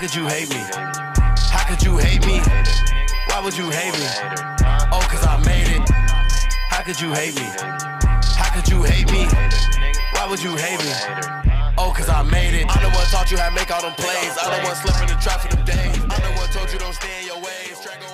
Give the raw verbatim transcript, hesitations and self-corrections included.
could you hate me? How could you hate me? Why would you hate me? Oh, cause I made it. How could you hate me? How could you hate me? Why would you hate me? Oh, cause I made it. I'm the one taught you how to make all them plays. I'm the one slipping the trap for them days. I'm the one told you don't stay in your ways.